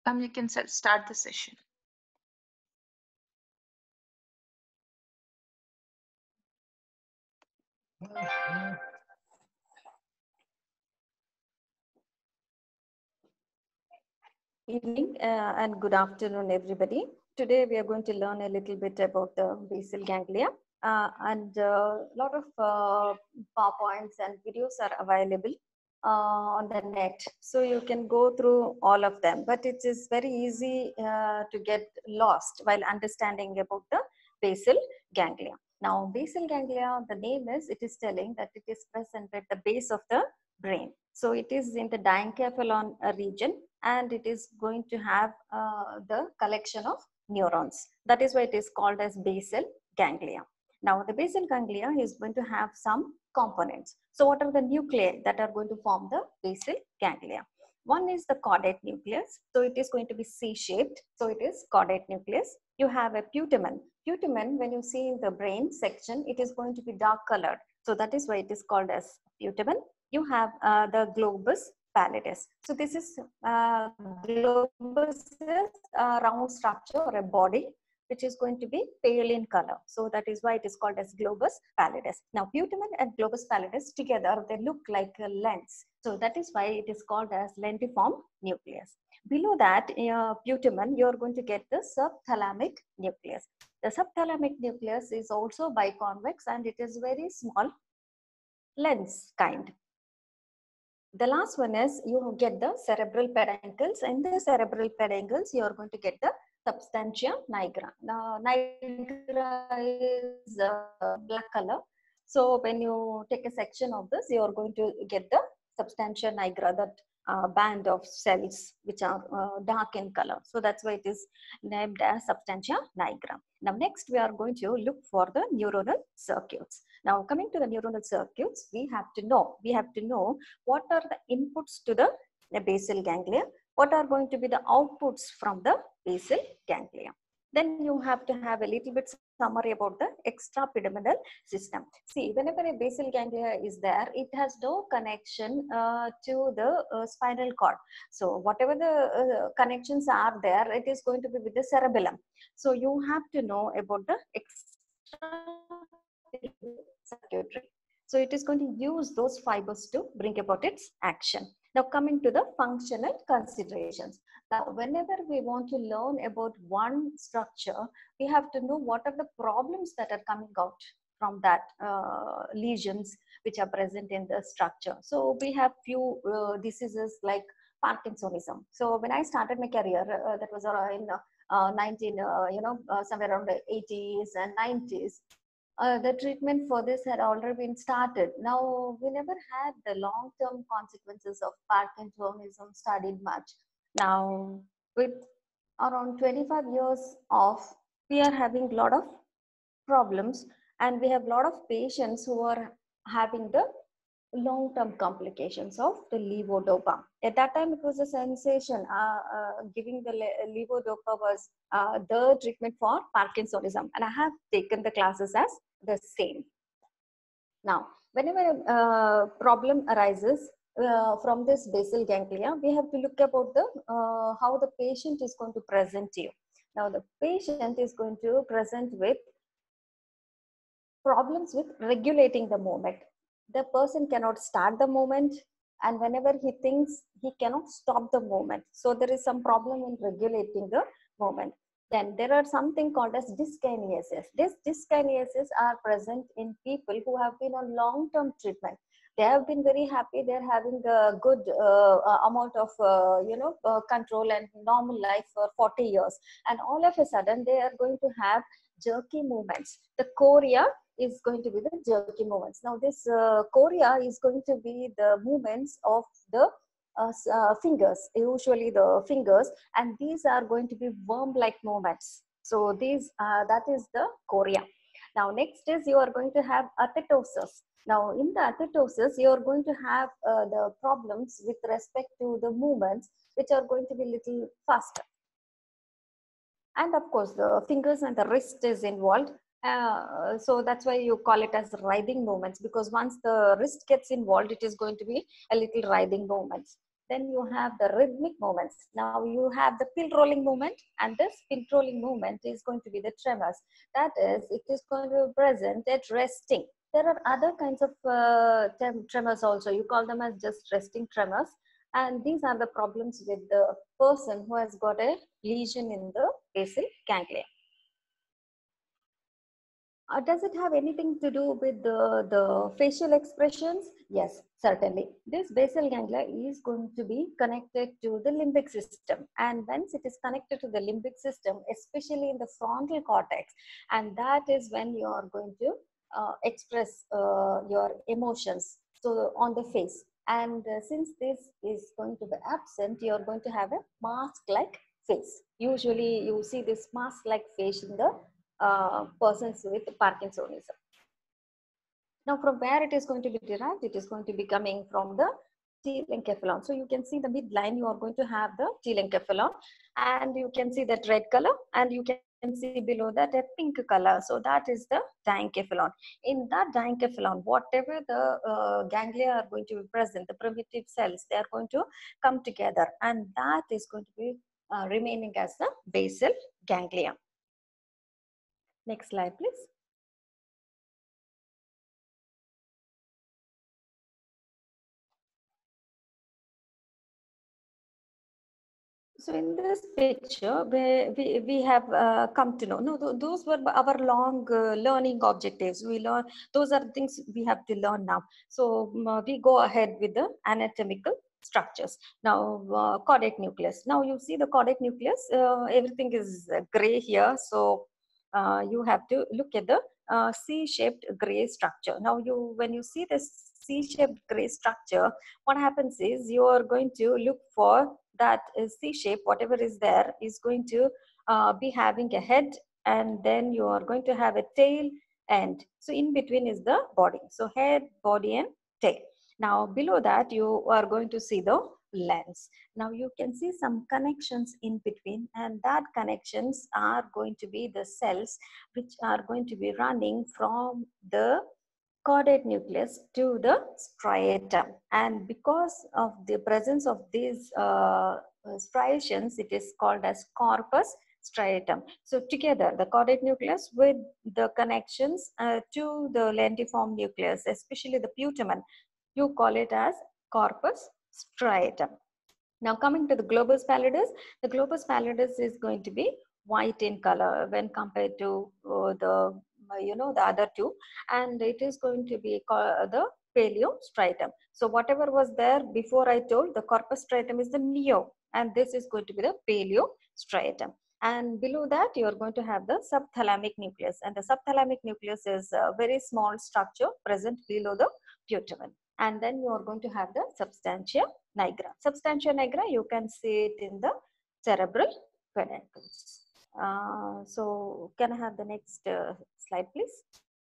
You can start the session. Evening and good afternoon, everybody. Today we are going to learn a little bit about the basal ganglia, and a lot of PowerPoints and videos are available on the net, so you can go through all of them. But it is very easy to get lost while understanding about the basal ganglia. Now, basal ganglia, the name is, it is telling that it is present at the base of the brain. So it is in the diencephalon region, and it is going to have the collection of neurons. That is why it is called as basal ganglia. Now, the basal ganglia is going to have some components. So what are the nuclei that are going to form the basal ganglia? One is the caudate nucleus. So it is going to be C-shaped. So it is caudate nucleus. You have a putamen. Putamen, when you see in the brain section, it is going to be dark colored. So that is why it is called as putamen. You have the globus pallidus. So this is globus is a round structure or a body which is going to be pale in color. So that is why it is called as globus pallidus. Now, putamen and globus pallidus together, they look like a lens. So that is why it is called as lentiform nucleus. Below that, putamen, you are going to get the subthalamic nucleus. The subthalamic nucleus is also biconvex, and it is very small lens kind. The last one is you get the cerebral peduncles. In the cerebral peduncles, you are going to get the substantia nigra. Now, nigra is black color. So when you take a section of this, you are going to get the substantia nigra, that band of cells which are dark in color. So that's why it is named as substantia nigra. Now, next we are going to look for the neuronal circuits. Now, coming to the neuronal circuits, we have to know what are the inputs to the basal ganglia, what are going to be the outputs from the basal ganglia. Then you have to have a little bit summary about the extrapyramidal system. See, whenever a basal ganglia is there, it has no connection to the spinal cord. So whatever the connections are there, it is going to be with the cerebellum. So you have to know about the circuitry. So it is going to use those fibers to bring about its action. Now, coming to the functional considerations. Now, whenever we want to learn about one structure, we have to know what are the problems that are coming out from that lesions which are present in the structure. So we have few diseases like Parkinsonism. So when I started my career, that was in somewhere around the 80s and 90s. The treatment for this had already been started. Now, we never had the long-term consequences of Parkinsonism studied much. Now, with around 25 years of, we are having a lot of problems, and we have a lot of patients who are having the long-term complications of the levodopa. At that time, it was a sensation. Giving the levodopa was the treatment for Parkinsonism, and I have taken the classes as the same. Now, whenever a problem arises from this basal ganglia, we have to look about the how the patient is going to present to you. Now, the patient is going to present with problems with regulating the movement. The person cannot start the movement, and whenever he thinks, he cannot stop the movement. So there is some problem in regulating the movement. Then there are something called as dyskinesis. These dyskinesis are present in people who have been on long-term treatment. They have been very happy. They're having a good amount of control and normal life for 40 years, and all of a sudden they are going to have jerky movements. The chorea is going to be the jerky movements. Now, this chorea is going to be the movements of the fingers, usually the fingers, and these are going to be worm-like movements. So these that is the chorea. Now, next is you are going to have athetosis. Now, in the athetosis, you are going to have the problems with respect to the movements, which are going to be little faster. And of course, the fingers and the wrist is involved. So that's why you call it as writhing movements, because once the wrist gets involved, it is going to be a little writhing movements. Then you have the rhythmic movements. Now you have the pill rolling movement, and this pill rolling movement is going to be the tremors. That is, it is going to be present at resting. There are other kinds of tremors also. You call them as just resting tremors. And these are the problems with the person who has got a lesion in the basal ganglia. Does it have anything to do with the facial expressions? Yes, certainly. This basal ganglia is going to be connected to the limbic system. And once it is connected to the limbic system, especially in the frontal cortex, and that is when you are going to express your emotions. So on the face. And since this is going to be absent, you are going to have a mask-like face. Usually you see this mask-like face in the persons with Parkinsonism. Now, from where it is going to be derived, it is going to be coming from the telencephalon. So you can see the midline, you are going to have the telencephalon, and you can see that red color, and you can see below that a pink color. So that is the diencephalon. In that diencephalon, whatever the ganglia are going to be present, the primitive cells, they are going to come together, and that is going to be remaining as the basal ganglia. Next slide, please. So in this picture, we have come to know, no, those were our long learning objectives. We learn, those are things we have to learn now. So we go ahead with the anatomical structures. Now, caudate nucleus. Now you see the caudate nucleus, everything is gray here. So you have to look at the C-shaped gray structure. Now when you see this C-shaped gray structure, what happens is you are going to look for that C shape, whatever is there, is going to be having a head, and then you are going to have a tail end. So in between is the body. So head, body, and tail. Now below that, you are going to see the lens. Now you can see some connections in between, and that connections are going to be the cells which are going to be running from the caudate nucleus to the striatum, and because of the presence of these striations, it is called as corpus striatum. So together the caudate nucleus with the connections to the lentiform nucleus, especially the putamen, you call it as corpus striatum. Now coming to the globus pallidus, the globus pallidus is going to be white in color when compared to the other two, and it is going to be called the paleostriatum. So whatever was there before, I told the corpus striatum is the neo, and this is going to be the paleostriatum. And below that, you are going to have the subthalamic nucleus, and the subthalamic nucleus is a very small structure present below the putamen. And then you are going to have the substantia nigra. Substantia nigra, you can see it in the cerebral peduncles. So can I have the next slide, please?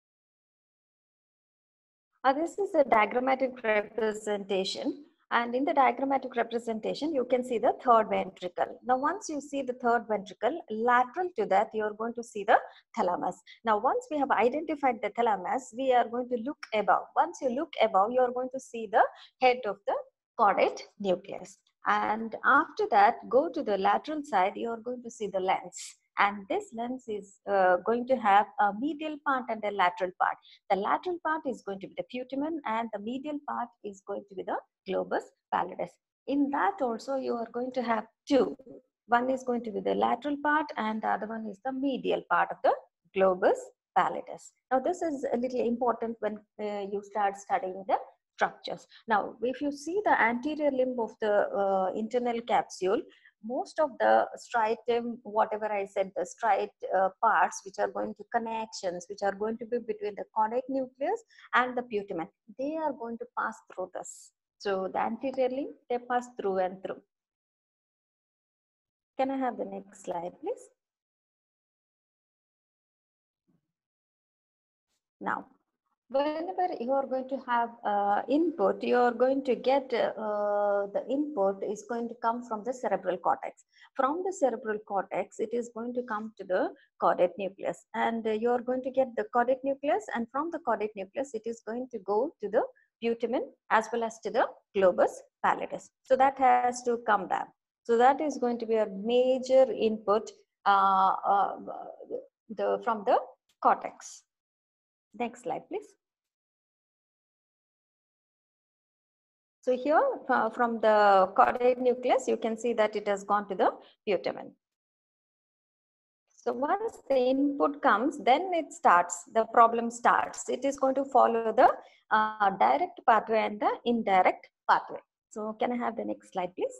This is a diagrammatic representation. And in the diagrammatic representation, you can see the third ventricle. Now, once you see the third ventricle, lateral to that, you are going to see the thalamus. Now, once we have identified the thalamus, we are going to look above. Once you look above, you are going to see the head of the caudate nucleus. And after that, go to the lateral side, you are going to see the lens. And this lens is going to have a medial part and a lateral part. The lateral part is going to be the putamen, and the medial part is going to be the globus pallidus. In that also, you are going to have two. One is going to be the lateral part, and the other one is the medial part of the globus pallidus. Now, this is a little important when you start studying the structures. Now, if you see the anterior limb of the internal capsule, most of the striatum, whatever I said, the striate parts which are going to connections, which are going to be between the caudate nucleus and the putamen, they are going to pass through this. So the anterior limb, they pass through and through. Can I have the next slide, please? Now, whenever you are going to have input, you are going to get the input is going to come from the cerebral cortex. From the cerebral cortex, it is going to come to the caudate nucleus, and you are going to get the caudate nucleus, and from the caudate nucleus, it is going to go to the putamen as well as to the globus pallidus. So that has to come down. So that is going to be a major input from the cortex. Next slide, please. So here from the choroid nucleus, you can see that it has gone to the putamen. So once the input comes, then it starts, the problem starts. It is going to follow the direct pathway and the indirect pathway. So can I have the next slide, please?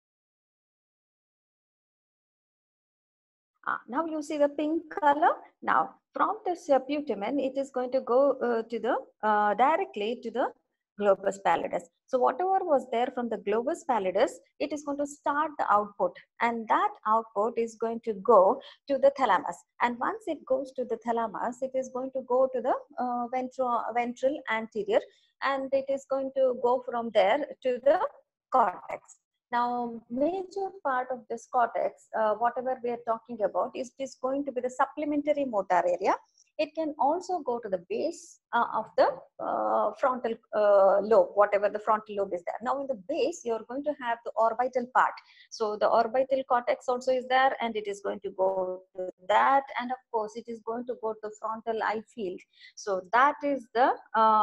Now you see the pink color. Now from this putamen, it is going to go to the directly to the globus pallidus. So whatever was there from the globus pallidus, it is going to start the output, and that output is going to go to the thalamus. And once it goes to the thalamus, it is going to go to the ventral anterior, and it is going to go from there to the cortex. Now, major part of this cortex, whatever we are talking about, is going to be the supplementary motor area. It can also go to the base of the frontal lobe, whatever the frontal lobe is there. Now, in the base, you're going to have the orbital part. So, the orbital cortex also is there, and it is going to go to that. And of course, it is going to go to the frontal eye field. So, that is the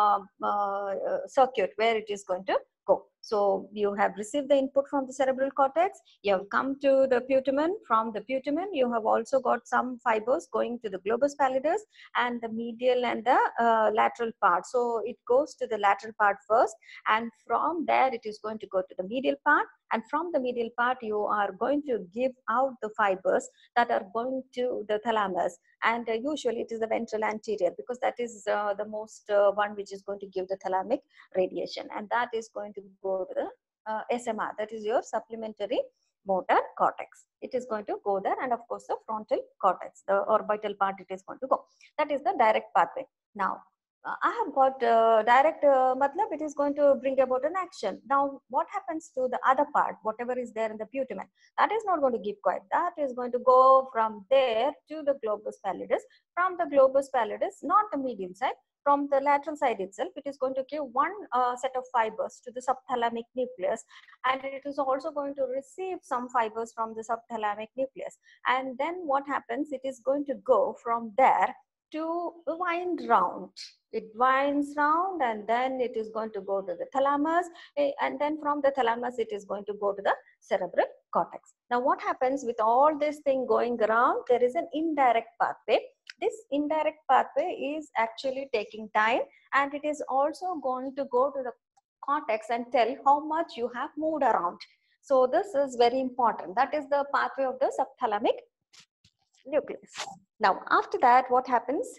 circuit where it is going to go. So you have received the input from the cerebral cortex, you have come to the putamen. From the putamen, you have also got some fibers going to the globus pallidus and the medial and the lateral part. So it goes to the lateral part first, and from there it is going to go to the medial part, and from the medial part you are going to give out the fibers that are going to the thalamus, and usually it is the ventral anterior, because that is the most one which is going to give the thalamic radiation, and that is going to go to the SMR, that is your supplementary motor cortex. It is going to go there, and of course the frontal cortex, the orbital part, it is going to go. That is the direct pathway. Now I have got direct matlab, it is going to bring about an action. Now what happens to the other part, whatever is there in the putamen, that is not going to give quiet. That is going to go from there to the globus pallidus. From the globus pallidus, not the medial side, from the lateral side itself, it is going to give one set of fibers to the subthalamic nucleus, and it is also going to receive some fibers from the subthalamic nucleus. And then what happens, it is going to go from there to wind round. It winds round, and then it is going to go to the thalamus, and then from the thalamus it is going to go to the cerebral cortex. Now what happens with all this thing going around, there is an indirect pathway. This indirect pathway is actually taking time, and it is also going to go to the cortex and tell how much you have moved around. So this is very important. That is the pathway of the subthalamic nucleus. Now after that, what happens?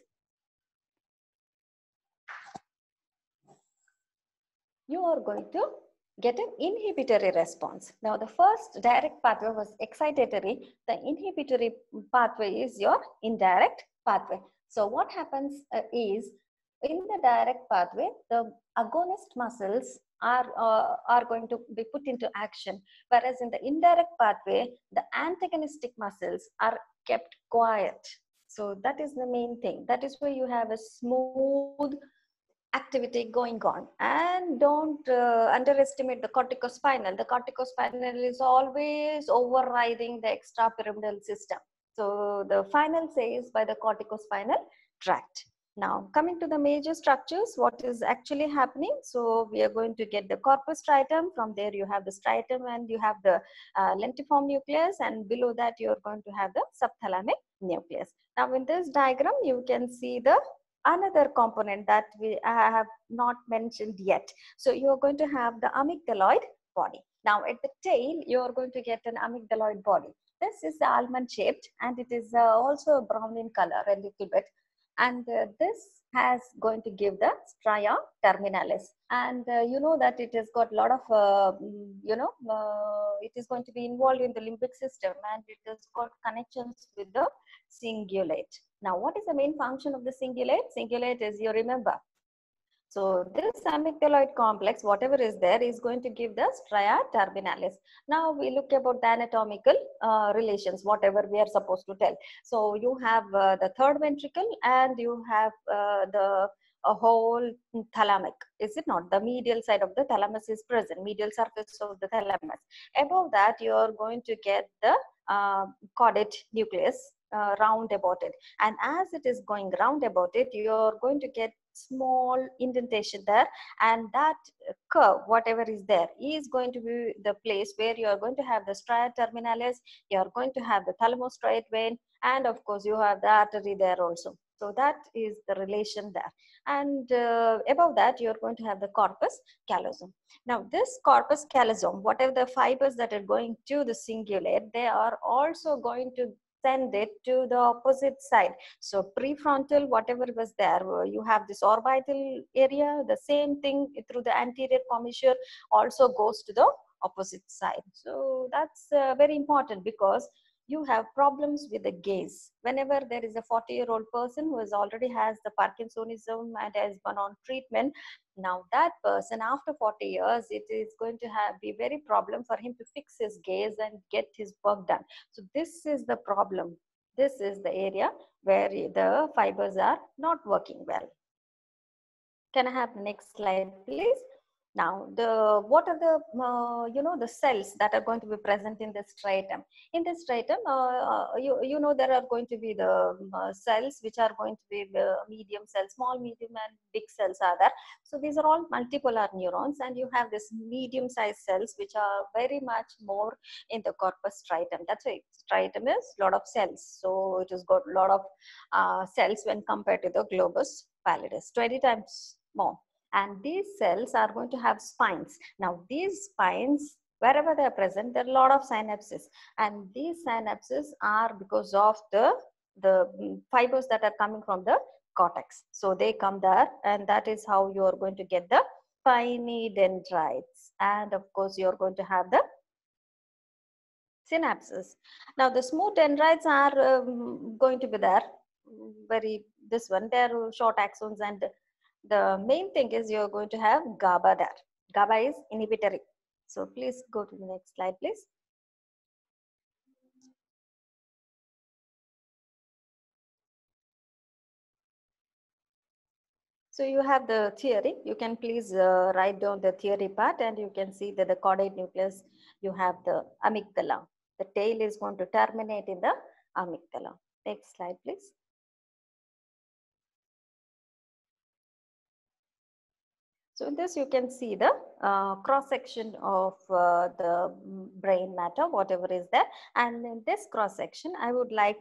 You are going to get an inhibitory response. Now the first direct pathway was excitatory. The inhibitory pathway is your indirect pathway. So what happens is, in the direct pathway, the agonist muscles are going to be put into action, whereas in the indirect pathway, the antagonistic muscles are kept quiet. So that is the main thing. That is why you have a smooth activity going on. And don't underestimate the corticospinal. The corticospinal is always overriding the extrapyramidal system. So the final say is by the corticospinal tract. Now coming to the major structures, what is actually happening? So we are going to get the corpus striatum. From there you have the striatum, and you have the lentiform nucleus, and below that you are going to have the subthalamic nucleus. Now in this diagram you can see the another component that we have not mentioned yet. So you are going to have the amygdaloid body. Now at the tail, you are going to get an amygdaloid body. This is almond shaped, and it is also brown in color a little bit. And this has going to give the stria terminalis. And you know that it has got a lot of, it is going to be involved in the limbic system, and it has got connections with the cingulate. Now, what is the main function of the cingulate? Cingulate is, you remember. So this amygdaloid complex, whatever is there, is going to give the stria terminalis. Now we look about the anatomical relations, whatever we are supposed to tell. So you have the third ventricle, and you have the a whole thalamic, is it not? The medial side of the thalamus is present, medial surface of the thalamus. Above that, you are going to get the caudate nucleus round about it. And as it is going round about it, you are going to get small indentation there, and that curve, whatever is there, is going to be the place where you are going to have the stria terminalis, you are going to have the thalamostriate vein, and of course you have the artery there also. So that is the relation there. And above that, you are going to have the corpus callosum. Now this corpus callosum, whatever the fibers that are going to the cingulate, they are also going to send it to the opposite side. So prefrontal, whatever was there, you have this orbital area, the same thing through the anterior commissure also goes to the opposite side. So that's very important, because you have problems with the gaze. Whenever there is a 40-year-old person who has already has the Parkinsonism and has gone on treatment, now that person after 40 years, it is going to be very problem for him to fix his gaze and get his work done. So this is the problem. This is the area where the fibers are not working well. Can I have the next slide, please? Now, what are the the cells that are going to be present in the striatum? In the striatum, there are going to be the cells which are going to be the medium cells, small, medium, and big cells are there. So these are all multipolar neurons, and you have this medium-sized cells which are very much more in the corpus striatum. That's why striatum is a lot of cells. So it has got a lot of cells when compared to the globus pallidus, 20 times more. And these cells are going to have spines. Now these spines, wherever they are present, there are a lot of synapses, and these synapses are because of the fibers that are coming from the cortex. So they come there, and that is how you are going to get the spiny dendrites. And of course you are going to have the synapses. Now the smooth dendrites are going to be there, they are short axons, and the main thing is you're going to have GABA there. GABA is inhibitory. So please go to the next slide, please. So you have the theory. You can please write down the theory part, and you can see that the caudate nucleus, you have the amygdala. The tail is going to terminate in the amygdala. Next slide, please. So in this, you can see the cross-section of the brain matter, whatever is there. And in this cross-section, I would like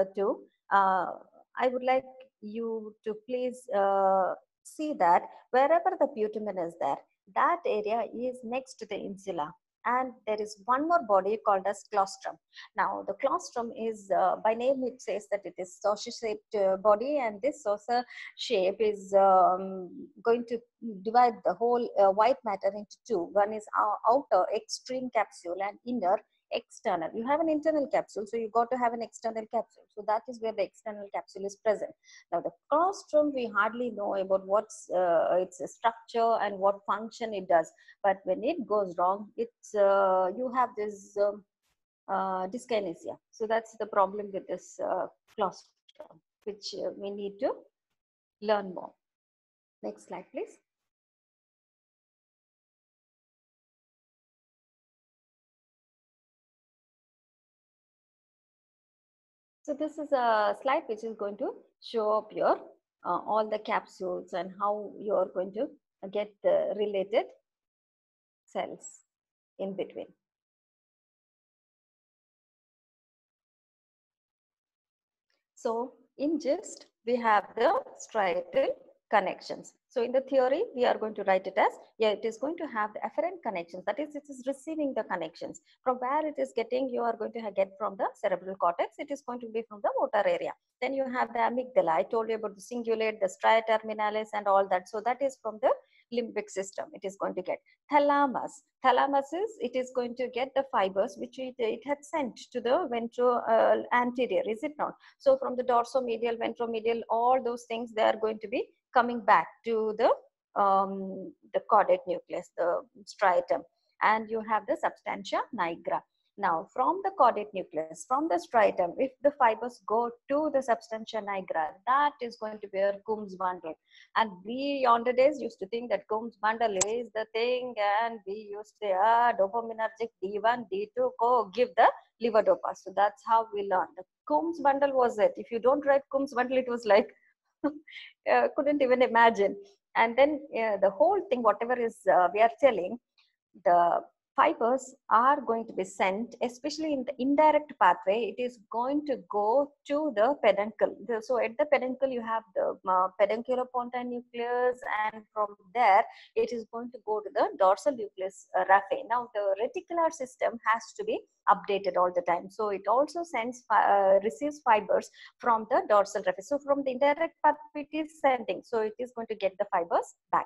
you to please see that wherever the putamen is there, that area is next to the insula. And there is one more body called as claustrum. Now the claustrum is, by name it says that it is saucer-shaped body, and this saucer shape is going to divide the whole white matter into two. One is outer extreme capsule and inner external. You have an internal capsule, so you got to have an external capsule. So that is where the external capsule is present. Now the claustrum, we hardly know about what's its structure and what function it does. But when it goes wrong, it's you have this dyskinesia. So that's the problem with this claustrum, which we need to learn more. Next slide, please. So this is a slide which is going to show up your all the capsules and how you are going to get the related cells in between. So in gist, we have the striatal connections. So in the theory, we are going to write it as, it is going to have the afferent connections. That is, it is receiving the connections. From where it is getting, you are going to get from the cerebral cortex. It is going to be from the motor area. Then you have the amygdala. I told you about the cingulate, the stria terminalis, and all that. So that is from the limbic system. It is going to get thalamus. Thalamus is, it is going to get the fibers which it had sent to the ventro anterior, is it not? So from the dorsomedial, ventromedial, all those things, they are going to be coming back to the caudate nucleus, the striatum, and you have the substantia nigra. Now, from the caudate nucleus, from the striatum, if the fibers go to the substantia nigra, that is going to be a Coombs bundle. And we yonder days used to think that Coombs bundle is the thing, and we used to say, dopaminergic D1, D2, go give the levodopa. So that's how we learned. The Coombs bundle was it. If you don't write Coombs bundle, it was like, couldn't even imagine. And then the whole thing, whatever is we are telling, the fibers are going to be sent, especially in the indirect pathway. It is going to go to the peduncle. So at the peduncle, you have the pedunculopontine nucleus, and from there, it is going to go to the dorsal nucleus raphe. Now, the reticular system has to be updated all the time. So it also sends, receives fibers from the dorsal raphe. So from the indirect pathway, it is sending. So it is going to get the fibers back.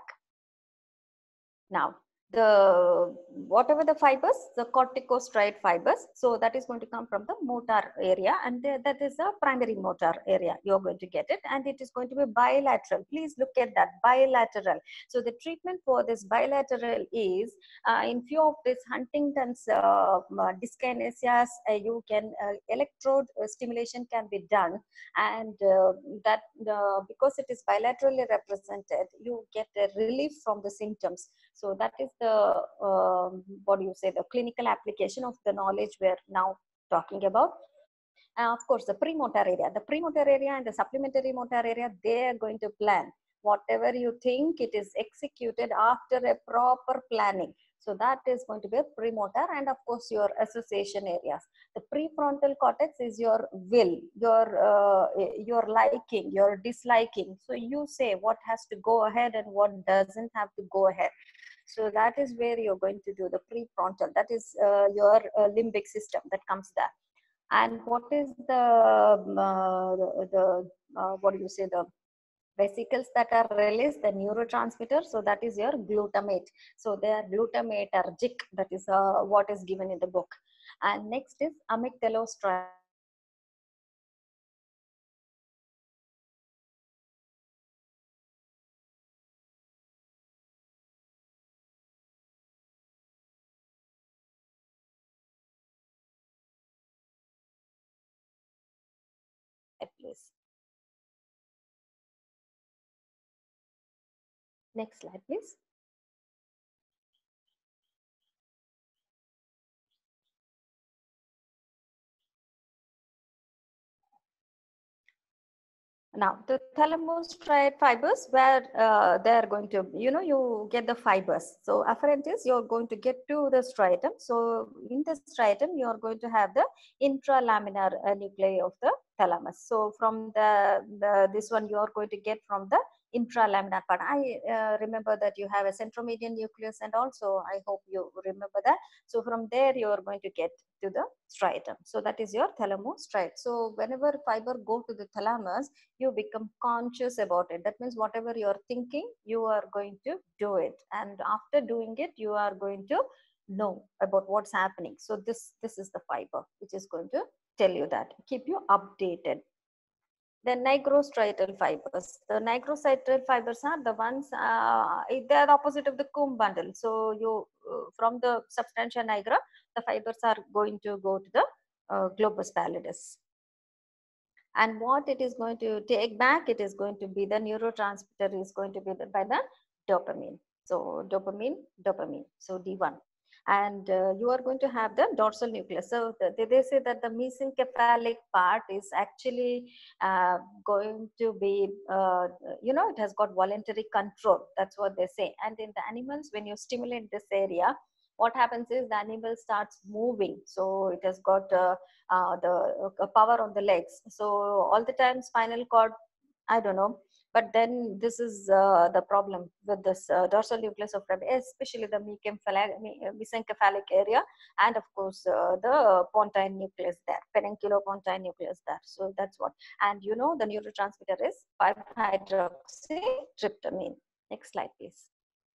Now, the whatever the fibers, the corticostriate fibers, so that is going to come from the motor area, and that is a primary motor area. You're going to get it, and it is going to be bilateral. Please look at that, bilateral. So the treatment for this bilateral is in few of these Huntington's dyskinesias, you can electrode stimulation can be done, and that because it is bilaterally represented, you get a relief from the symptoms. So that is the, what do you say, the clinical application of the knowledge we are now talking about. Of course, the premotor area, and the supplementary motor area, they are going to plan. Whatever you think, it is executed after a proper planning. So that is going to be a premotor, and of course your association areas. The prefrontal cortex is your will, your liking, your disliking. So you say what has to go ahead and what doesn't have to go ahead. So that is where you're going to do the prefrontal. That is your limbic system that comes there. And what is the what do you say, the vesicles that are released, the neurotransmitter? So that is your glutamate. So they are glutamatergic. That is what is given in the book. And next is amygdalostriate. Please. Next slide, please. Now, the thalamostriate fibers, where they are going to, you get the fibers. So afferent is you're going to get to the striatum. So in the striatum, you're going to have the intralaminar nuclei of the thalamus. So from this one, you're going to get from the intralaminar part. I remember that you have a centromedian nucleus, and also I hope you remember that. So from there, you are going to get to the striatum. So that is your thalamostriate. So whenever fiber go to the thalamus, you become conscious about it. That means whatever you're thinking, you are going to do it. And after doing it, you are going to know about what's happening. So this is the fiber, which is going to tell you that, keep you updated. The nigrostriatal fibers. The nigrostriatal fibers are the ones, they are the opposite of the Coombs bundle. So you, from the substantia nigra, the fibers are going to go to the globus pallidus. And what it is going to take back, it is going to be the neurotransmitter is going to be by the dopamine. So dopamine. So D1. And you are going to have the dorsal nucleus. So they say that the mesencephalic part is actually going to be, it has got voluntary control. That's what they say. And in the animals, when you stimulate this area, what happens is the animal starts moving. So it has got the power on the legs. So all the time spinal cord, I don't know. But then this is the problem with this dorsal nucleus of Rabin, especially the mesencephalic area, and of course the pontine nucleus there, pedunculopontine nucleus there. So that's what. And the neurotransmitter is 5-hydroxytryptamine. Next slide, please.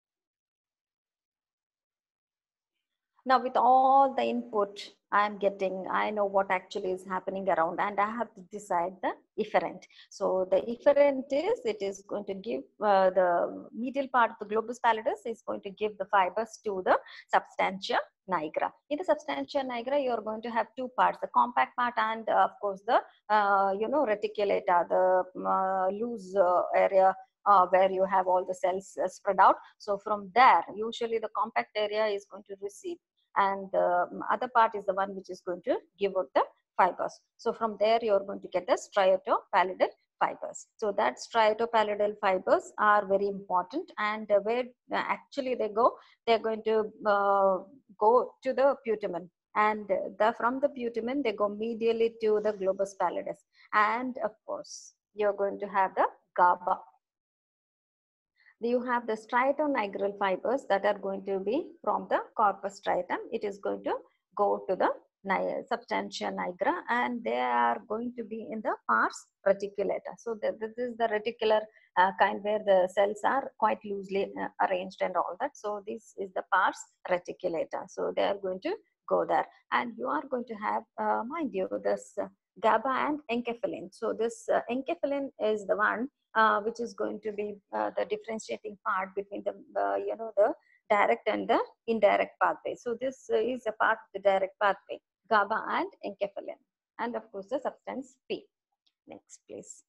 Now, with all the input I'm getting, I know what actually is happening around, and I have to decide the efferent. So the efferent is, it is going to give the medial part of the globus pallidus is going to give the fibers to the substantia nigra. In the substantia nigra, you are going to have two parts: the compact part and, of course, the reticulata, the loose area where you have all the cells spread out. So from there, usually the compact area is going to receive, and the other part is the one which is going to give out the fibers. So from there, you are going to get the striatopallidal fibers. So that striatopallidal fibers are very important, and where actually they go, they're going to go to the putamen, and from the putamen they go medially to the globus pallidus, and of course you're going to have the GABA. You have the striatonigral fibers that are going to be from the corpus striatum. It is going to go to the substantia nigra, and they are going to be in the pars reticulata. So this is the reticular kind where the cells are quite loosely arranged and all that. So this is the pars reticulata. So they are going to go there, and you are going to have, mind you, this GABA and enkephalin. So this enkephalin is the one which is going to be the differentiating part between the the direct and the indirect pathway. So this is a part of the direct pathway, GABA and enkephalin, and of course the substance P. Next, please.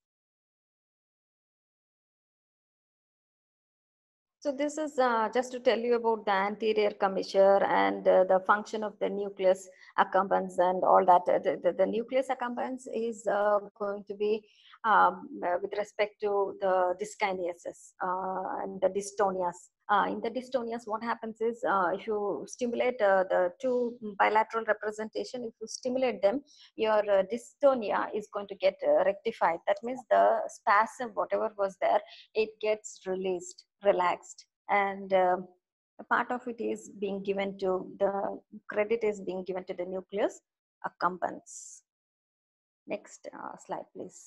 So this is just to tell you about the anterior commissure and the function of the nucleus accumbens and all that. The nucleus accumbens is going to be with respect to the dyskinesis and the dystonias. In the dystonias, what happens is if you stimulate the two bilateral representation, if you stimulate them, your dystonia is going to get rectified. That means the spasm, whatever was there, it gets released, relaxed, and a part of it is being given to the credit is being given to the nucleus accumbens. Next slide, please.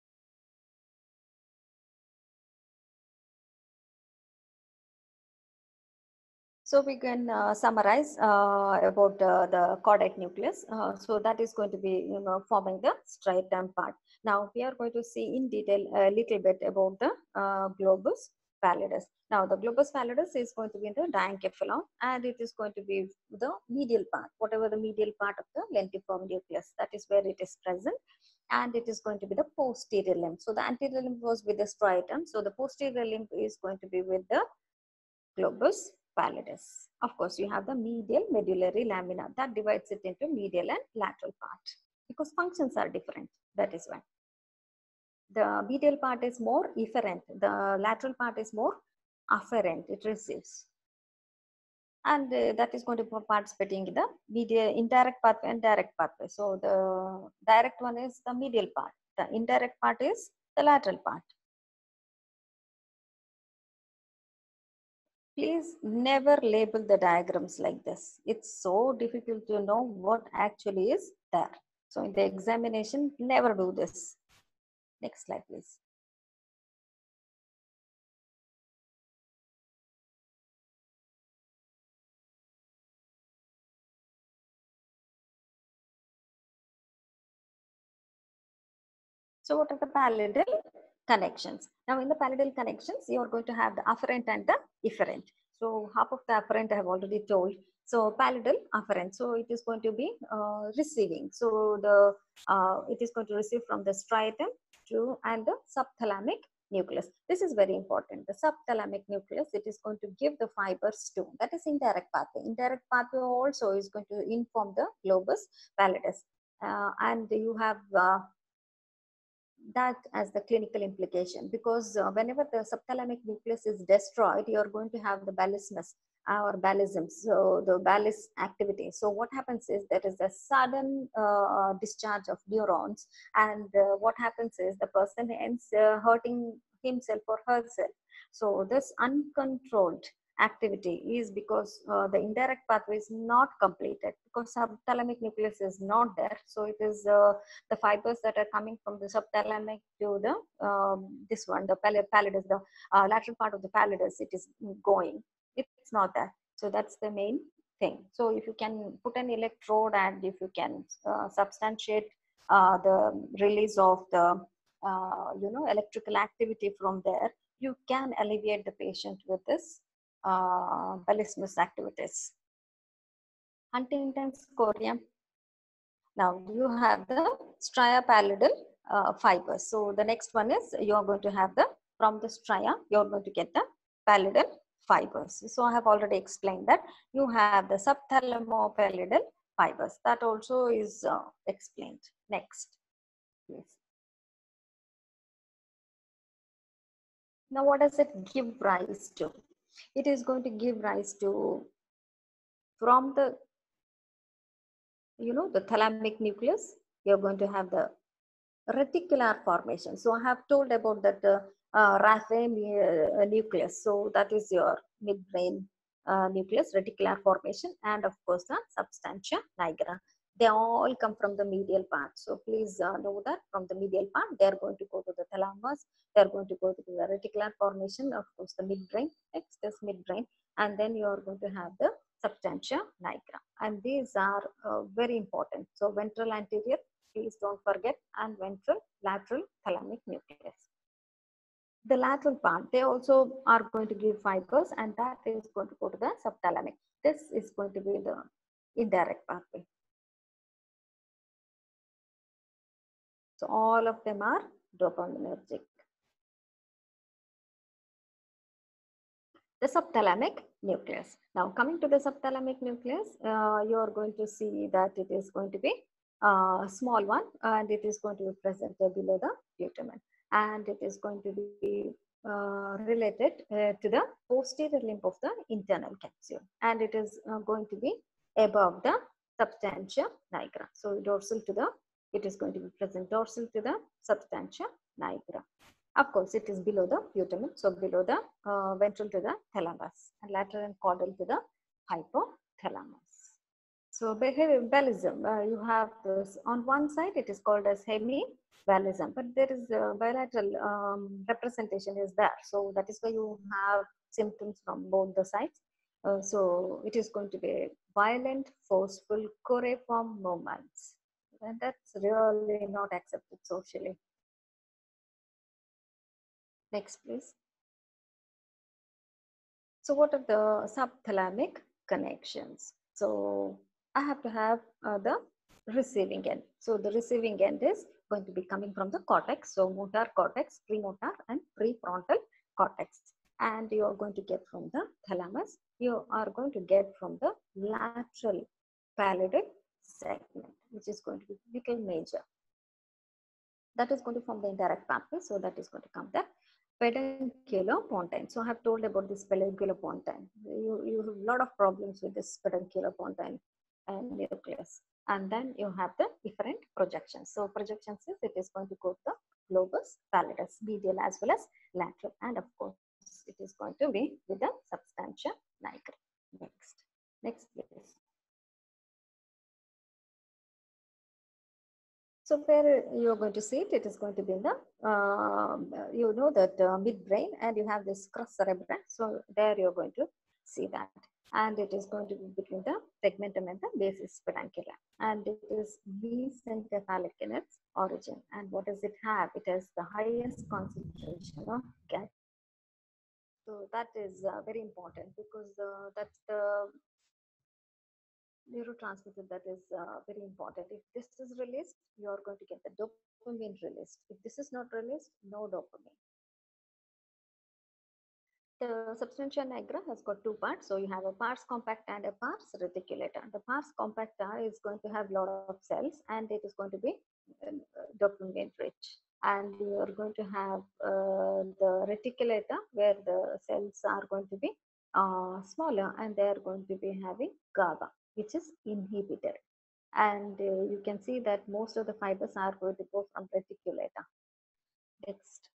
So we can summarize about the caudate nucleus. So that is going to be forming the striatum part. Now we are going to see in detail a little bit about the globus pallidus. Now the globus pallidus is going to be in the diencephalon, and it is going to be the medial part, whatever the medial part of the lentiform nucleus, that is where it is present, and it is going to be the posterior limb. So the anterior limb was with the striatum, so the posterior limb is going to be with the globus pallidus. Of course, you have the medial medullary lamina that divides it into medial and lateral part, because functions are different. That is why the medial part is more efferent, the lateral part is more afferent, it receives, and that is going to be participating in the medial indirect pathway and direct pathway. So the direct one is the medial part, the indirect part is the lateral part. Please never label the diagrams like this. It's so difficult to know what actually is there. So in the examination, never do this. Next slide, please. So what are the pallidal connections? Now in the pallidal connections, you are going to have the afferent and the efferent. So half of the afferent I have already told. So pallidal afferent. So it is going to be receiving. So the it is going to receive from the striatum to and the subthalamic nucleus. This is very important. The subthalamic nucleus, it is going to give the fibers to, that is indirect pathway. Indirect pathway also is going to inform the globus pallidus. And you have that as the clinical implication, because whenever the subthalamic nucleus is destroyed, you're going to have the balismus or balism, so the balis activity. So what happens is there is a sudden discharge of neurons, and what happens is the person ends hurting himself or herself. So this uncontrolled activity is because the indirect pathway is not completed, because subthalamic nucleus is not there. So it is the fibers that are coming from the subthalamic to the this one, the pallidus, the lateral part of the pallidus, it is going. It's not there. So that's the main thing. So if you can put an electrode and if you can substantiate the release of the electrical activity from there, you can alleviate the patient with this balismus activities. Huntington's chorea. Now you have the stria pallidal fibers. So the next one is you are going to have the, from the stria, you are going to get the pallidal fibers. So I have already explained that you have the subthalamo-pallidal fibers. That also is explained. Next, please. Now what does it give rise to? It is going to give rise to, from the, the thalamic nucleus, you're going to have the reticular formation. So I have told about that Raphe nucleus. So that is your midbrain nucleus, reticular formation, and of course the substantia nigra. They all come from the medial part. So please know that from the medial part, they are going to go to the thalamus. They are going to go to the reticular formation, of course the midbrain. Next is midbrain, and then you are going to have the substantia nigra. And these are very important. So ventral anterior, please don't forget, and ventral lateral thalamic nucleus. The lateral part, they also are going to give fibers, and that is going to go to the subthalamic. This is going to be the indirect pathway. So all of them are dopaminergic. The subthalamic nucleus. Now coming to the subthalamic nucleus, you are going to see that it is going to be a small one, and it is going to be present below the putamen, and it is going to be related to the posterior limb of the internal capsule, and it is going to be above the substantia nigra. So dorsal to the, it is going to be present dorsal to the substantia nigra. Of course, it is below the putamen, so below the ventral to the thalamus, and lateral and caudal to the hypothalamus. So belism, you have this on one side, it is called as hemibelism, but there is a bilateral representation is there. So that is why you have symptoms from both the sides. So it is going to be violent, forceful, choreiform movements, and that's really not accepted socially. Next, please. So what are the subthalamic connections? So I have to have the receiving end. So the receiving end is going to be coming from the cortex. So motor cortex, premotor and prefrontal cortex. And you are going to get from the thalamus. You are going to get from the lateral pallidal segment, which is going to be little major. That is going to form the indirect pathway. So that is going to come there. Pedunculopontine. So I have told about this pedunculopontine. You have a lot of problems with this pedunculopontine and nucleus. And then you have the different projections. So projections is it is going to go to the globus pallidus, medial as well as lateral. And of course, it is going to be with the substantia nigra. Next please. So where you're going to see it, it is going to be in the, that midbrain, and you have this crus cerebri. So there you're going to see that. And it is going to be between the tegmentum and the basis peduncular. And it is mesencephalic in its origin. And what does it have? It has the highest concentration of GAD. So that is very important, because that's the neurotransmitter that is very important. If this is released, you are going to get the dopamine released. If this is not released, no dopamine. The substantia nigra has got two parts. So you have a pars compacta and a pars reticulata. The pars compacta is going to have a lot of cells, and it is going to be dopamine rich. And you are going to have the reticulata, where the cells are going to be smaller, and they are going to be having GABA, which is inhibited. And you can see that most of the fibers are going to go from reticulata. Next.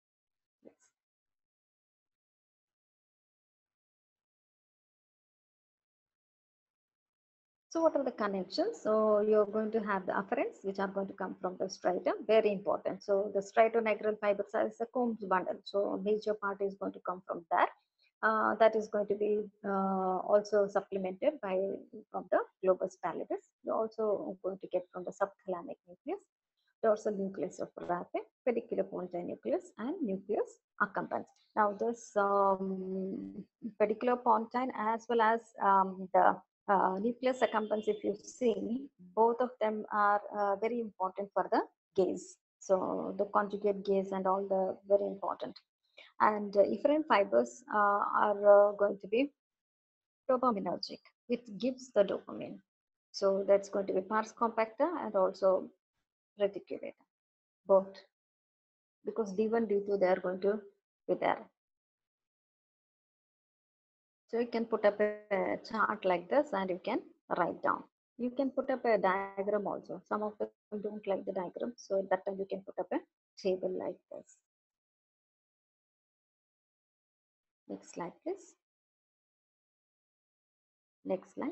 So what are the connections? So you're going to have the afferents, which are going to come from the striatum, very important. So the striatonigral fibers is a Combs bundle. So a major part is going to come from there. That is going to be also supplemented by from the globus pallidus. You're also going to get from the subthalamic nucleus, dorsal nucleus of Raphe, pediculopontine nucleus, and nucleus accumbens. Now this pediculopontine as well as the nucleus accumbens, if you see, both of them are very important for the gaze. So the conjugate gaze and all the very important. And efferent fibers are going to be dopaminergic. It gives the dopamine. So that's going to be pars compacta and also reticulator, both, because D1, D2, they are going to be there. So you can put up a chart like this and you can write down. You can put up a diagram also. Some of them don't like the diagram. So at that time you can put up a table like this. Next slide, please. Next slide.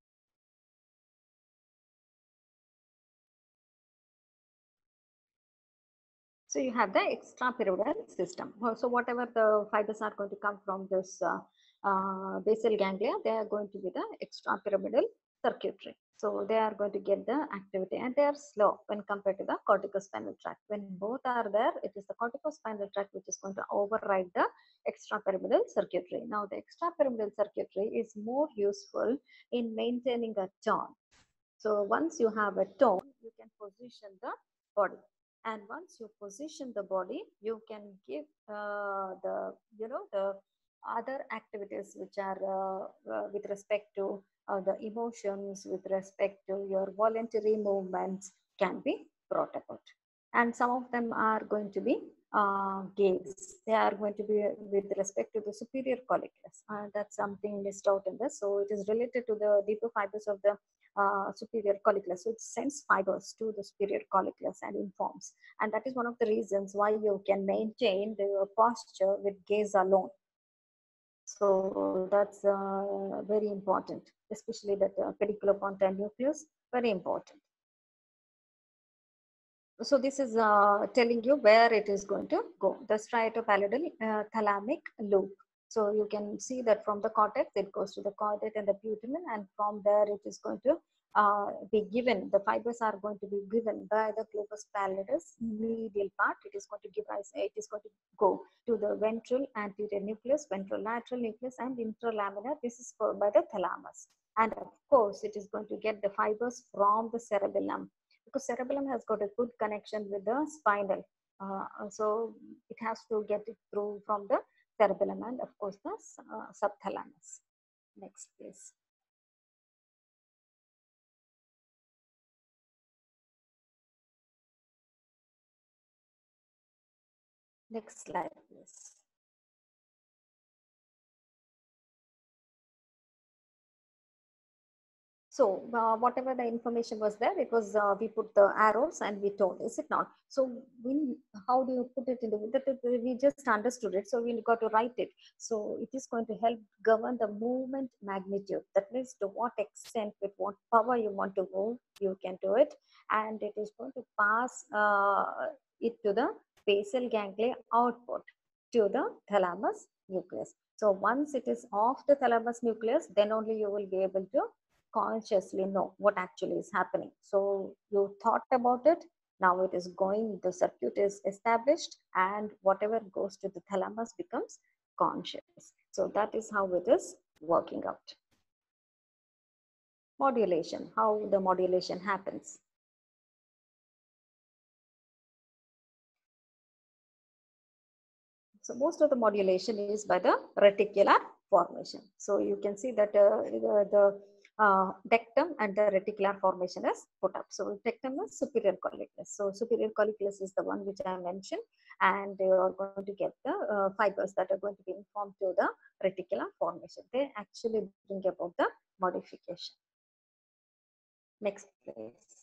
So you have the extrapyramidal system. So whatever the fibers are going to come from this basal ganglia, they are going to be the extrapyramidal circuitry. So they are going to get the activity and they are slow when compared to the corticospinal tract. When both are there, it is the corticospinal tract which is going to override the extrapyramidal circuitry. Now the extrapyramidal circuitry is more useful in maintaining a tone. So once you have a tone, you can position the body. And once you position the body, you can give the other activities which are with respect to the emotions, with respect to your voluntary movements can be brought about. And some of them are going to be gaze. They are going to be with respect to the superior colliculus. That's something missed out in this. So it is related to the deeper fibers of the superior colliculus. So it sends fibers to the superior colliculus and informs. And that is one of the reasons why you can maintain the posture with gaze alone. So that's very important, especially that pediculopontine nucleus, very important. So this is telling you where it is going to go, the striatopallidal thalamic loop. So you can see that from the cortex, it goes to the caudate and the putamen, and from there it is going to be given, the fibers are going to be given by the globus pallidus medial part. It is going to give rise, it is going to go to the ventral anterior nucleus, ventrolateral nucleus, and intralaminar. This is by the thalamus. And of course, it is going to get the fibers from the cerebellum, because cerebellum has got a good connection with the spinal. So it has to get it through from the cerebellum and of course the subthalamus. Next, please. Next slide, please. So whatever the information was there, it was we put the arrows and we told, is it not? So how do you put it in the, we just understood it, so we got to write it. So it is going to help govern the movement magnitude. That means to what extent, with what power you want to move, you can do it. And it is going to pass it to the basal ganglia output to the thalamus nucleus. So once it is off the thalamus nucleus, then only you will be able to consciously know what actually is happening. So you thought about it, now it is going, the circuit is established, and whatever goes to the thalamus becomes conscious. So that is how it is working out. Modulation, how the modulation happens. So most of the modulation is by the reticular formation. So you can see that the dectum and the reticular formation is put up. So dectum is superior colliculus. So superior colliculus is the one which I mentioned, and you are going to get the fibers that are going to be informed to the reticular formation. They actually bring about the modification. Next, please.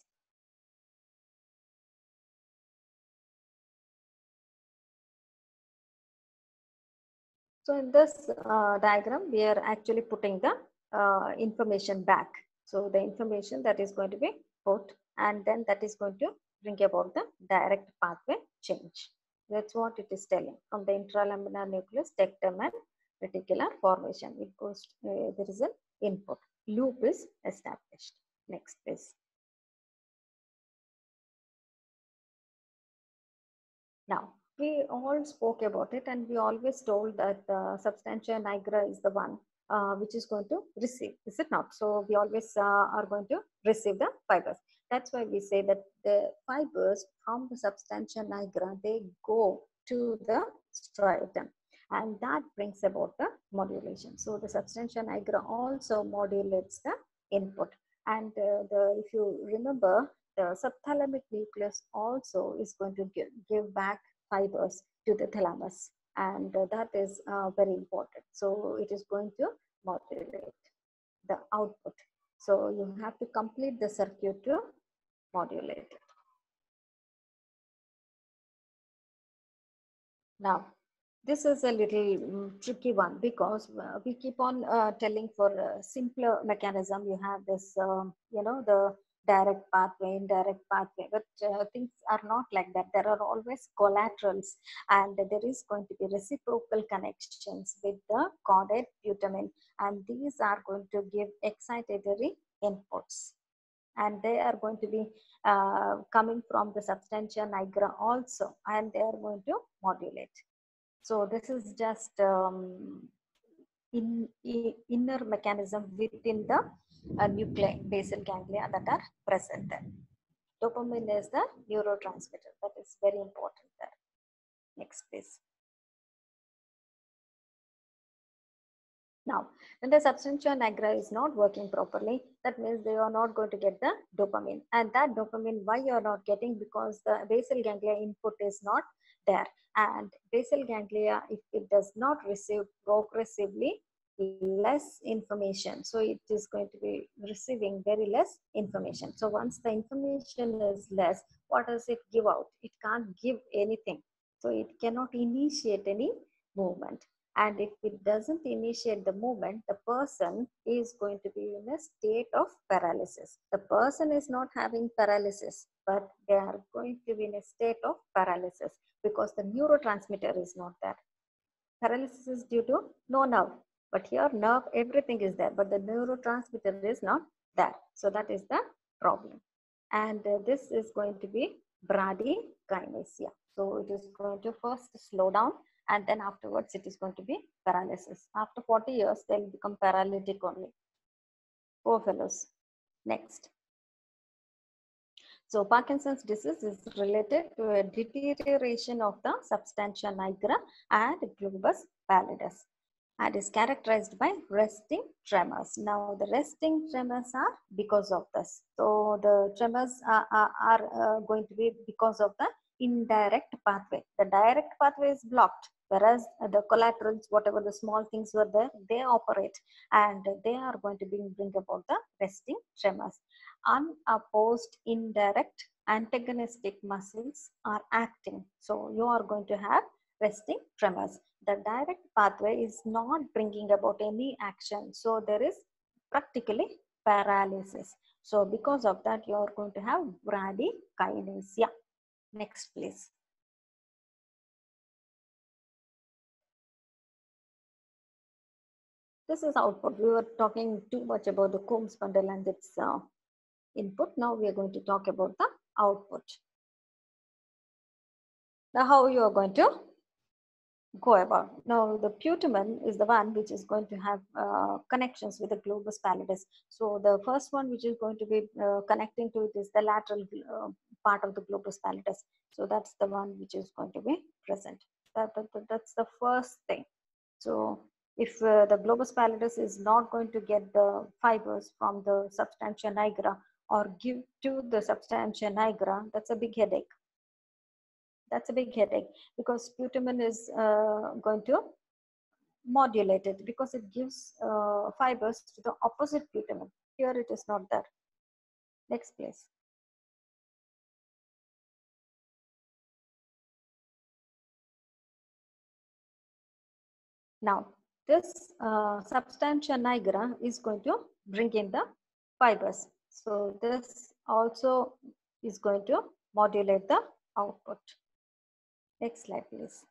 So in this diagram, we are actually putting the information back. So the information that is going to be put, and then that is going to bring about the direct pathway change. That's what it is telling. From the intralaminar nucleus, dectum and reticular formation, it goes, there is an input. Loop is established. Next, please. Now, we all spoke about it, and we always told that substantia nigra is the one which is going to receive, is it not? So we always are going to receive the fibers. That's why we say that the fibers from the substantia nigra, they go to the striatum, and that brings about the modulation. So the substantia nigra also modulates the input. And if you remember, the subthalamic nucleus also is going to give back fibers to the thalamus, and that is very important. So it is going to modulate the output. So you have to complete the circuit to modulate it. Now, this is a little tricky one, because we keep on telling for a simpler mechanism. You have this, the direct pathway, indirect pathway, but things are not like that. There are always collaterals, and there is going to be reciprocal connections with the caudate putamen, and these are going to give excitatory inputs, and they are going to be coming from the substantia nigra also, and they are going to modulate. So this is just inner mechanism within the nuclei, basal ganglia that are present there. Dopamine is the neurotransmitter. That is very important there. Next, please. Now, when the substantia nigra is not working properly, that means they are not going to get the dopamine. And that dopamine, why you are not getting? Because the basal ganglia input is not there. And basal ganglia, if it does not receive progressively less information, so it is going to be receiving very less information. So once the information is less, what does it give out? It can't give anything. So it cannot initiate any movement. And if it doesn't initiate the movement, the person is going to be in a state of paralysis. The person is not having paralysis, but they are going to be in a state of paralysis because the neurotransmitter is not there. Paralysis is due to no nerve, but here nerve, everything is there, but the neurotransmitter is not there. So that is the problem. And this is going to be bradykinesia. So it is going to first slow down, and then afterwards it is going to be paralysis. After 40 years, they'll become paralytic only. Poor fellows. Next. So Parkinson's disease is related to a deterioration of the substantia nigra and globus pallidus, and is characterized by resting tremors. Now the resting tremors are because of this. So the tremors are going to be because of the indirect pathway. The direct pathway is blocked, whereas the collaterals, whatever the small things were there, they operate, and they are going to bring about the resting tremors. Unopposed indirect antagonistic muscles are acting. So you are going to have resting tremors. The direct pathway is not bringing about any action. So there is practically paralysis. So because of that, you are going to have bradykinesia. Next, please. This is output. We were talking too much about the Coombs bundle and its input. Now we are going to talk about the output. Now how you are going to go about. Now the putamen is the one which is going to have connections with the globus pallidus. So the first one which is going to be connecting to it is the lateral part of the globus pallidus. So that's the one which is going to be present. That's the first thing. So if the globus pallidus is not going to get the fibers from the substantia nigra or give to the substantia nigra, that's a big headache. That's a big headache, because putamen is going to modulate it, because it gives fibers to the opposite putamen. Here it is not there. Next, please. Now, this substantia nigra is going to bring in the fibers. So this also is going to modulate the output. Next slide, please.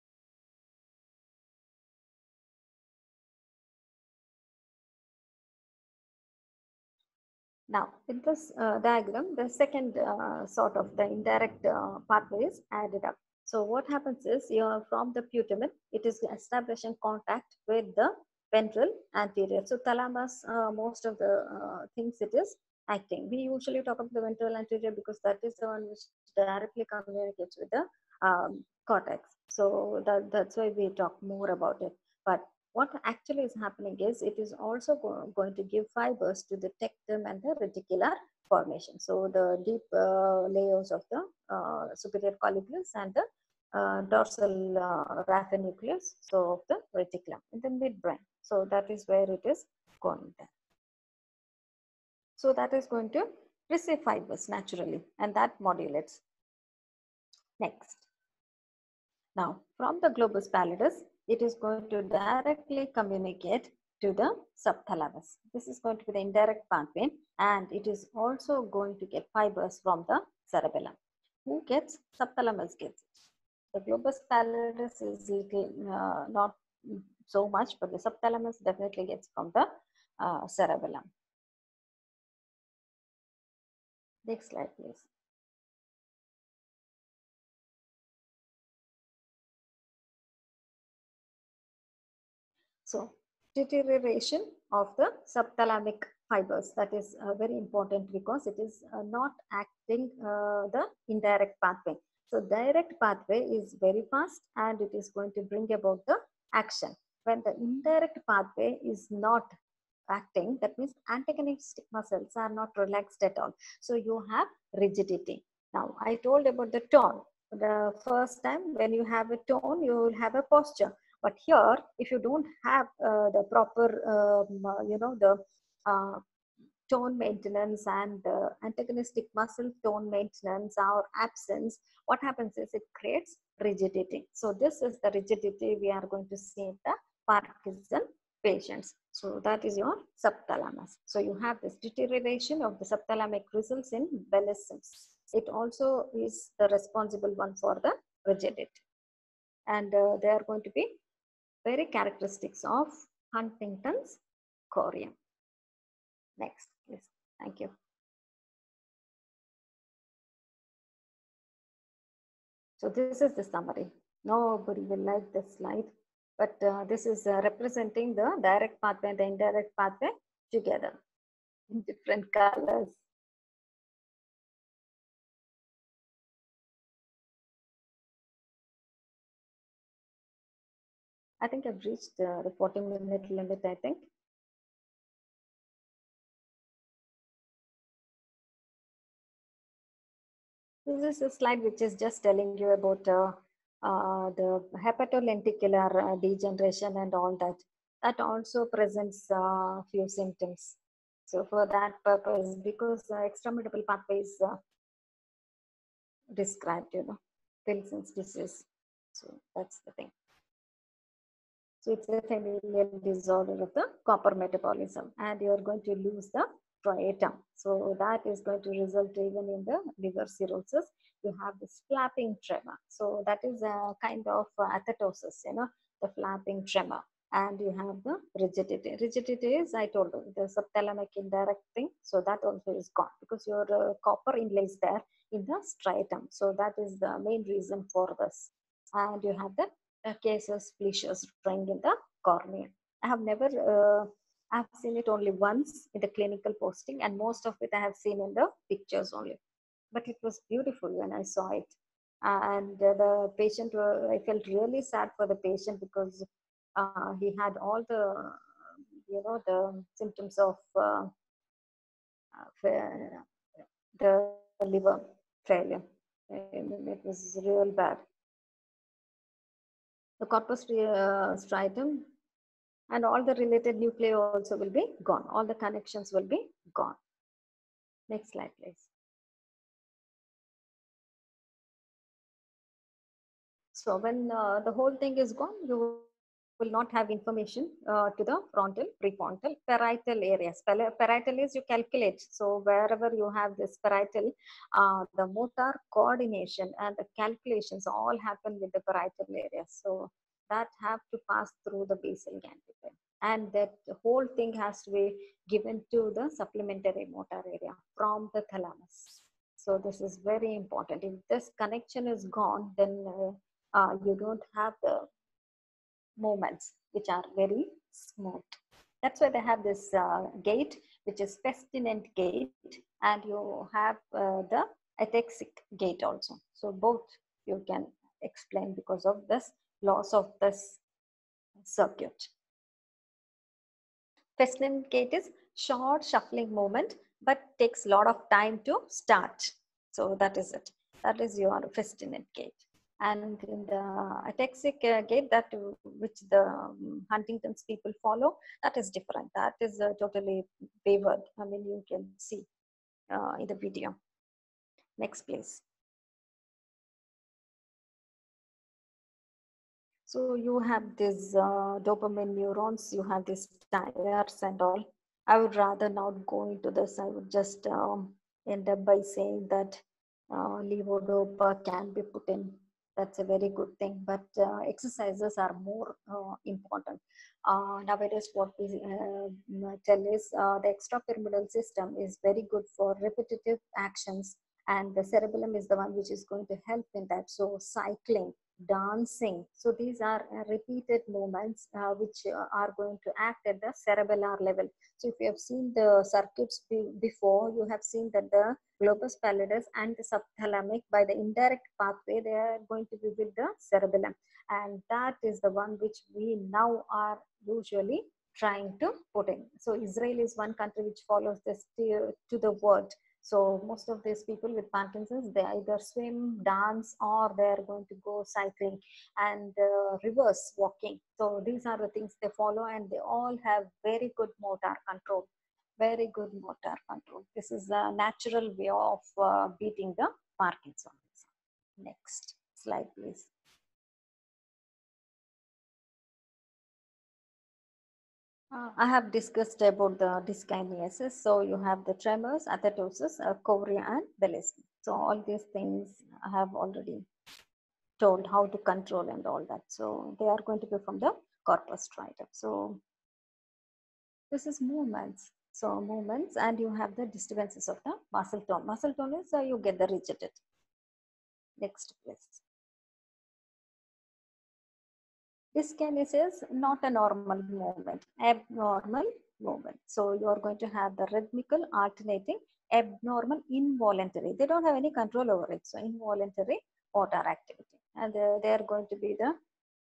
Now, in this diagram, the second sort of the indirect pathway is added up. So what happens is, from the putamen, it is establishing contact with the ventral anterior. So thalamus, most of the things it is acting. We usually talk about the ventral anterior because that is the one which directly communicates with the cortex. So that's why we talk more about it. But what actually is happening is it is also going to give fibers to the tectum and the reticular formation. So the deep layers of the superior colliculus and the dorsal raphe so of the reticulum in the midbrain. So that is where it is going there. So that is going to receive fibers naturally, and that modulates. Next. Now, from the globus pallidus, it is going to directly communicate to the subthalamus. This is going to be the indirect pathway, and it is also going to get fibers from the cerebellum. Who gets? Subthalamus gets it. The globus pallidus is little, not so much, but the subthalamus definitely gets from the cerebellum. Next slide, please. So, deterioration of the subthalamic fibers, that is very important because it is not acting the indirect pathway. So, direct pathway is very fast and it is going to bring about the action. When the indirect pathway is not acting, that means antagonistic muscles are not relaxed at all. So, you have rigidity. Now, I told about the tone. The first time when you have a tone, you will have a posture. But here, if you don't have the proper, the tone maintenance and antagonistic muscle tone maintenance or absence, what happens is it creates rigidity. So this is the rigidity we are going to see in the Parkinson patients. So that is your subthalamus. So you have this deterioration of the subthalamic results in Bell's symptoms. It also is the responsible one for the rigidity. And they are going to be very characteristics of Huntington's chorea. Next, please. Thank you. So this is the summary. Nobody will like this slide, but this is representing the direct pathway and the indirect pathway together in different colors. I think I've reached the 40-minute limit, I think. This is a slide which is just telling you about the hepatolenticular degeneration and all that. That also presents few symptoms. So for that purpose, because extramedullary pathway is described, Wilson's disease. So that's the thing. So it's a familial disorder of the copper metabolism, and you are going to lose the striatum. So that is going to result even in the liver cirrhosis. You have this flapping tremor. So that is a kind of athetosis, the flapping tremor. And you have the rigidity. Rigidity is, I told you, the subthalamic indirect thing. So that also is gone because your copper inlays there in the striatum. So that is the main reason for this. And you have the cases, fissures drawing in the cornea. I have never, I have seen it only once in the clinical posting, and most of it I have seen in the pictures only. But it was beautiful when I saw it. And the patient, I felt really sad for the patient because he had all the, the symptoms of the liver failure. It was real bad. The corpus striatum and all the related nuclei also will be gone. All the connections will be gone. Next slide, please. So when the whole thing is gone, you will not have information to the frontal, prefrontal, parietal areas. Parietal is you calculate. So wherever you have this parietal, the motor coordination and the calculations all happen with the parietal area. So that have to pass through the basal ganglia. And that whole thing has to be given to the supplementary motor area from the thalamus. So this is very important. If this connection is gone, then you don't have the movements which are very smooth. That's why they have this gait, which is pestilent gait, and you have the ataxic gait also. So both you can explain because of this loss of this circuit. Pestilent gait is short shuffling movement, but takes a lot of time to start. So that is it. That is your pestilent gait. And in the ataxic gait, that which the Huntington's people follow, that is different. That is totally wavered. I mean, you can see in the video. Next, please. So you have these dopamine neurons, you have these tires and all. I would rather not go into this. I would just end up by saying that levodopa can be put in. That's a very good thing, but exercises are more important. Nowadays, what we tell is the extrapyramidal system is very good for repetitive actions, and the cerebellum is the one which is going to help in that. So cycling, dancing, so these are repeated movements which are going to act at the cerebellar level. So if you have seen the circuits before, you have seen that the globus pallidus and the subthalamic, by the indirect pathway, they are going to be with the cerebellum, and that is the one which we now are usually trying to put in. So Israel is one country which follows this to the word. So most of these people with Parkinson's, they either swim, dance, or they're going to go cycling and reverse walking. So these are the things they follow, and they all have very good motor control. Very good motor control. This is a natural way of beating the Parkinson's. Next slide, please. I have discussed about the dyskinesis. So you have the tremors, athetosis, chorea, and Bellesky. So all these things I have already told how to control and all that. So they are going to be from the corpus striatum. So this is movements. So movements, and you have the disturbances of the muscle tone. Muscle tone is you get the rigidity. Next, please. Dyskinesis is not a normal movement, abnormal movement. So you are going to have the rhythmical, alternating, abnormal, involuntary. They don't have any control over it. So involuntary motor activity, and they are going to be the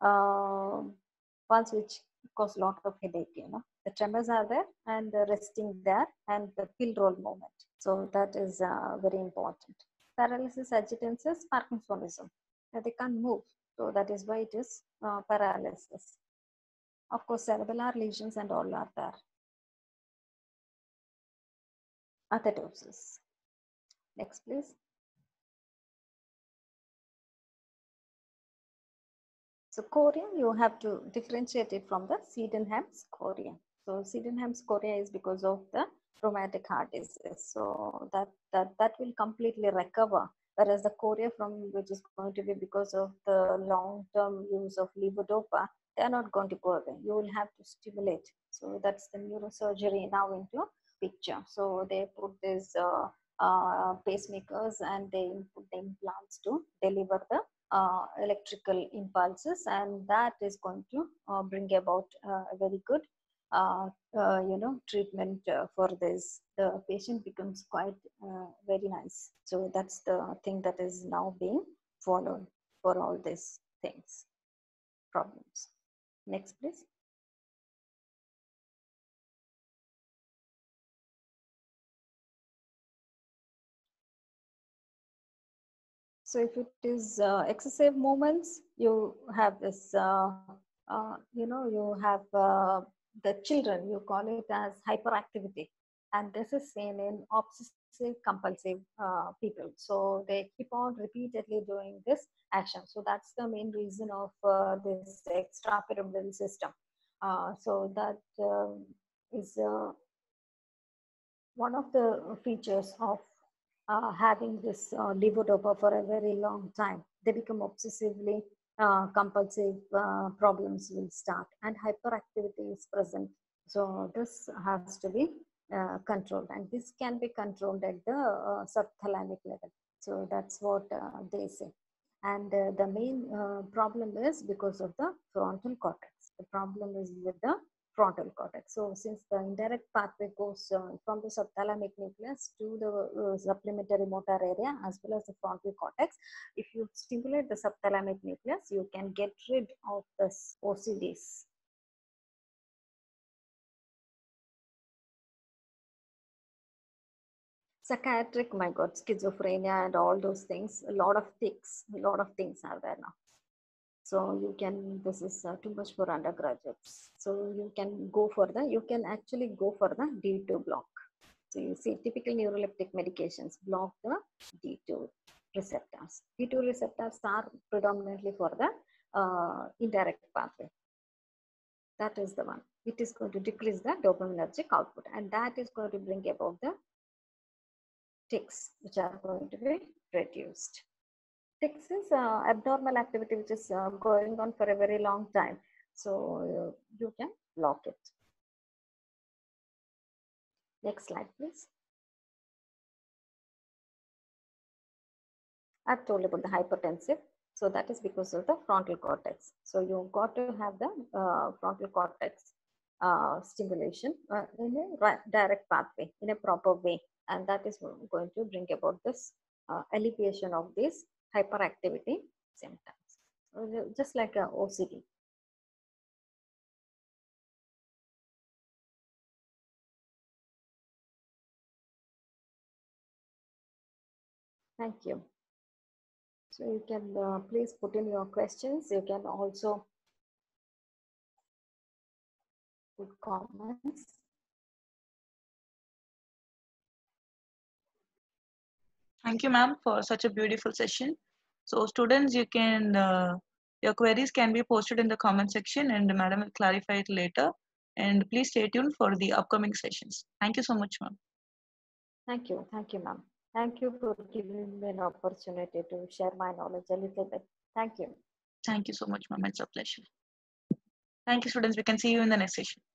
ones which cause a lot of headache. You know, the tremors are there, and the resting there, and the pill roll movement. So that is very important. Paralysis agitances, Parkinsonism. They can't move. So that is why it is paralysis. Of course, cerebellar lesions and all are there. Athetosis. Next, please. So chorea, you have to differentiate it from the Sydenham's chorea. So Sydenham's chorea is because of the rheumatic heart disease. So that will completely recover. Whereas the chorea from which is going to be because of the long-term use of levodopa, they are not going to go away. You will have to stimulate. So that's the neurosurgery now into picture. So they put these pacemakers, and they put the implants to deliver the electrical impulses, and that is going to bring about a very good treatment for this. The patient becomes quite very nice. So that's the thing that is now being followed for all these things, problems. Next, please. So if it is excessive movements, you have this, you have the children, you call it as hyperactivity. And this is seen in obsessive compulsive people. So they keep on repeatedly doing this action. So that's the main reason of this extrapyramidal system. So that is one of the features of having this levodopa for a very long time. They become obsessively compulsive, problems will start, and hyperactivity is present. So this has to be controlled, and this can be controlled at the subthalamic level. So that's what they say. And the main problem is because of the frontal cortex. The problem is with the frontal cortex. So since the indirect pathway goes from the subthalamic nucleus to the supplementary motor area as well as the frontal cortex, if you stimulate the subthalamic nucleus, you can get rid of this OCDs. Psychiatric, my God, schizophrenia and all those things, a lot of things are there now. So you can, this is too much for undergraduates. So you can actually go for the D2 block. So you see typical neuroleptic medications block the D2 receptors. D2 receptors are predominantly for the indirect pathway. That is the one. It is going to decrease the dopaminergic output, and that is going to bring about the tics, which are going to be reduced. Tics is abnormal activity which is going on for a very long time. So you can block it. Next slide, please. I've told about the hypertensive. So that is because of the frontal cortex. So you've got to have the frontal cortex stimulation in a direct pathway, in a proper way. And that is going to bring about this alleviation of these hyperactivity symptoms, just like a OCD. Thank you. So you can please put in your questions. You can also put comments. Thank you, ma'am, for such a beautiful session. So students, you can, your queries can be posted in the comment section and madam will clarify it later. And please stay tuned for the upcoming sessions. Thank you so much, ma'am. Thank you, ma'am. Thank you for giving me an opportunity to share my knowledge a little bit. Thank you. Thank you so much, ma'am. It's a pleasure. Thank you, students. We can see you in the next session.